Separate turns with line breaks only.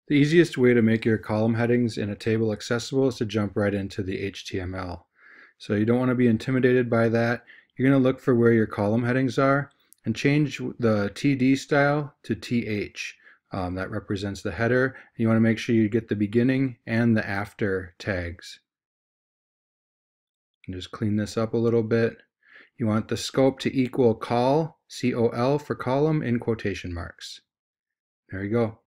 The easiest way to make your column headings in a table accessible is to jump right into the HTML. So you don't want to be intimidated by that. You're going to look for where your column headings are and change the TD style to TH. That represents the header. You want to make sure you get the beginning and the after tags. And just clean this up a little bit. You want the scope to equal col, C-O-L for column in quotation marks. There you go.